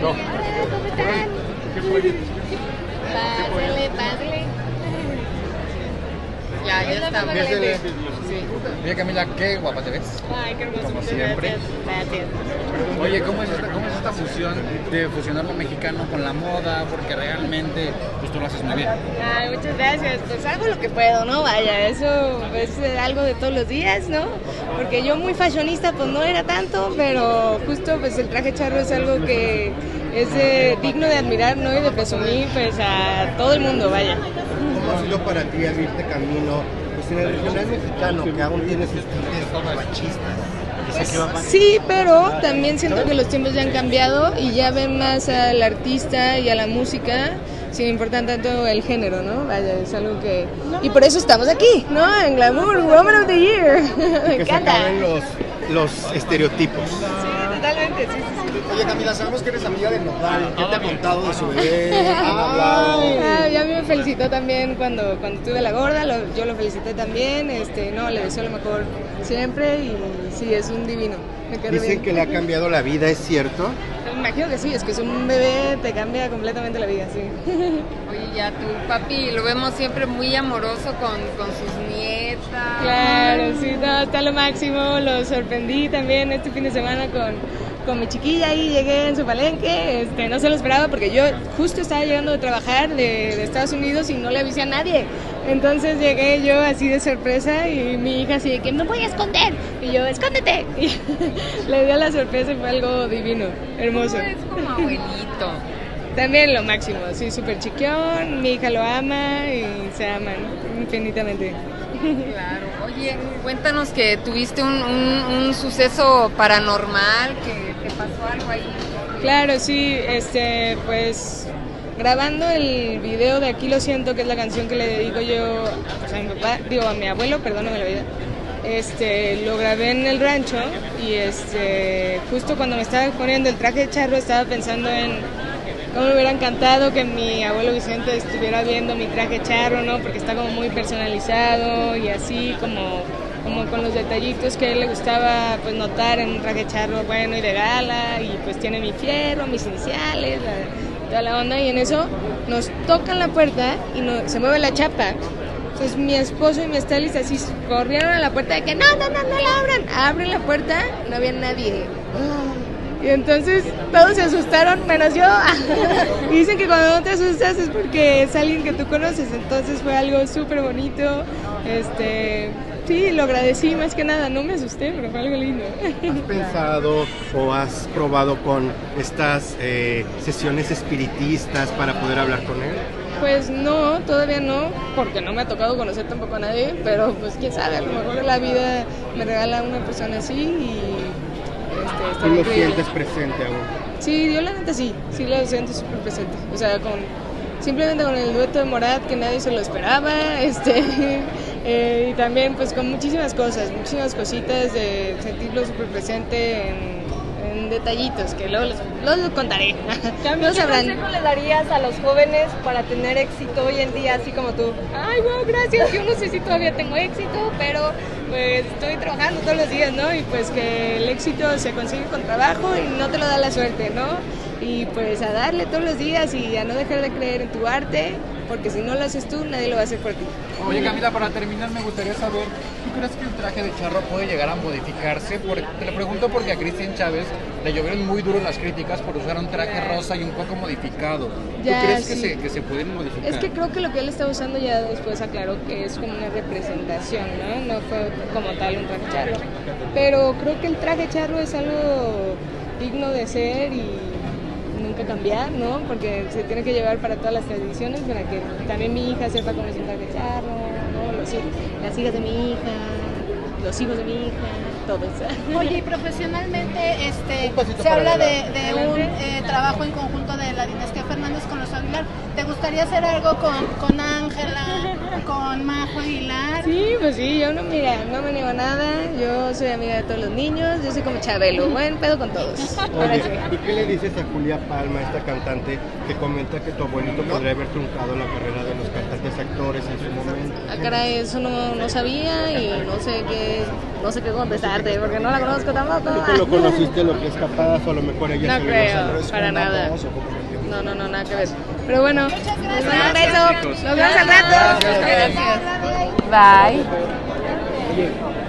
No. ¿Cómo están? ¿Qué fue? Pásale. Ya estamos. Sí. Oye, Camila, qué guapa te ves. Ay, qué hermoso. Como siempre. Gracias. Oye, ¿cómo es esta fusión de fusionar lo mexicano con la moda? Porque realmente pues tú lo haces muy bien. Ay, muchas gracias. Pues hago lo que puedo, ¿no? Vaya, eso es algo de todos los días, ¿no? Porque yo muy fashionista pues no era tanto, pero justo pues el traje charro es algo que es digno de admirar, ¿no? Y de presumir pues a todo el mundo, vaya. ¿Cómo ha sido para ti abrirte camino pues, en el regional mexicano, que aún tiene sus tintes machistas? Sí, pero también siento que los tiempos ya han cambiado y ya ven más al artista y a la música sin importar tanto el género, ¿no? Vaya, es algo que... Y por eso estamos aquí, ¿no? En Glamour, Woman of the Year. Me Que se encanta. acaben los estereotipos. Sí, totalmente, sí. Oye, Camila, sabemos que eres amiga de Nodal. ¿Qué te ha contado de su bebé? ¿Han hablado? Y a mí me felicitó también cuando tuve la gorda, yo lo felicité también, no, le deseo lo mejor siempre y sí, es un divino. Me quedé Dicen bien. que le ha cambiado la vida, ¿es cierto? Me imagino que sí, es que es un bebé, te cambia completamente la vida, sí. Oye, ya tu papi lo vemos siempre muy amoroso con sus nietas. Claro, sí, no, está lo máximo, lo sorprendí también este fin de semana con mi chiquilla y llegué en su palenque, no se lo esperaba porque yo justo estaba llegando de trabajar de Estados Unidos y no le avisé a nadie. Entonces llegué yo así de sorpresa y mi hija así de que me voy a esconder. Y yo, escóndete. Y le dio la sorpresa y fue algo divino, hermoso. Es como abuelito. También lo máximo, sí, súper chiquión, mi hija lo ama y se aman infinitamente. Claro. Oye, cuéntanos que tuviste un suceso paranormal, que te pasó algo ahí. Claro, sí, pues grabando el video de Aquí lo siento, que es la canción que le dedico yo pues, a mi papá, a mi abuelo, perdóname la vida. Lo grabé en el rancho y justo cuando me estaba poniendo el traje de charro estaba pensando en cómo me hubiera encantado que mi abuelo Vicente estuviera viendo mi traje charro, ¿no? Porque está como muy personalizado y así como con los detallitos que a él le gustaba pues notar en un traje charro bueno y de gala y pues tiene mi fierro, mis iniciales, toda la onda y en eso nos tocan la puerta y se mueve la chapa. Entonces mi esposo y mi stylist así corrieron a la puerta de que no la abran. Abren la puerta, no había nadie. Y entonces todos se asustaron, menos yo. Y dicen que cuando no te asustas es porque es alguien que tú conoces. Entonces fue algo súper bonito. Sí, lo agradecí más que nada. No me asusté, pero fue algo lindo. ¿Has pensado o has probado con estas sesiones espiritistas para poder hablar con él? Pues no, todavía no, porque no me ha tocado conocer tampoco a nadie, pero pues quién sabe, a lo mejor la vida me regala una persona así y ¿Tú lo sientes presente aún? Sí, yo la neta sí lo siento súper presente, o sea, simplemente con el dueto de Morat que nadie se lo esperaba, y también pues con muchísimas cositas de sentirlo súper presente en detallitos que luego les contaré. ¿Qué consejo le darías a los jóvenes para tener éxito hoy en día, así como tú? Ay, wow, gracias. Yo no sé si todavía tengo éxito, pero pues estoy trabajando todos los días, ¿no? Y pues que el éxito se consigue con trabajo y no te lo da la suerte, ¿no? Y pues a darle todos los días y a no dejar de creer en tu arte, porque si no lo haces tú, nadie lo va a hacer por ti. Oye, Camila, para terminar me gustaría saber, ¿tú crees que el traje de charro puede llegar a modificarse? Te lo pregunto porque a Cristian Chávez le llovieron muy duro las críticas por usar un traje rosa y un poco modificado. Ya, ¿Tú crees sí. que se pueden modificar? Es que creo que lo que él está usando ya después aclaró que es como una representación, ¿no? No fue como tal un traje charro. Pero creo que el traje charro es algo digno de ser y nunca cambiar, ¿no? Porque se tiene que llevar para todas las tradiciones, para que también mi hija sepa cómo es un traje charro, ¿no? Las hijas de mi hija, los hijos de mi hija, todos. Oye, y profesionalmente se habla de un trabajo en conjunto de la dinastía Fernández con los Aguilar. ¿Te gustaría hacer algo con Ángela, con Majo Aguilar? Sí, pues sí, yo no me niego a nada, yo soy amiga de todos los niños, yo soy como Chabelo, buen pedo con todos. Ahora Oye, sí. ¿y qué le dices a Julia Palma, esta cantante, que comenta que tu abuelito podría haber truncado la carrera de los cantantes actores en su momento? Ah, caray, eso no sabía y no sé qué contestarte, porque no la conozco tampoco. ¿Tú que lo conociste, lo que es capaz, o a lo mejor ella No se creo, lo sabe? Para nada. voz o cómo lo entiendes? No, nada que ver. Pero bueno, Muchas les gracias. mando un beso. Chicos. Nos vemos al rato. Bye. Bye.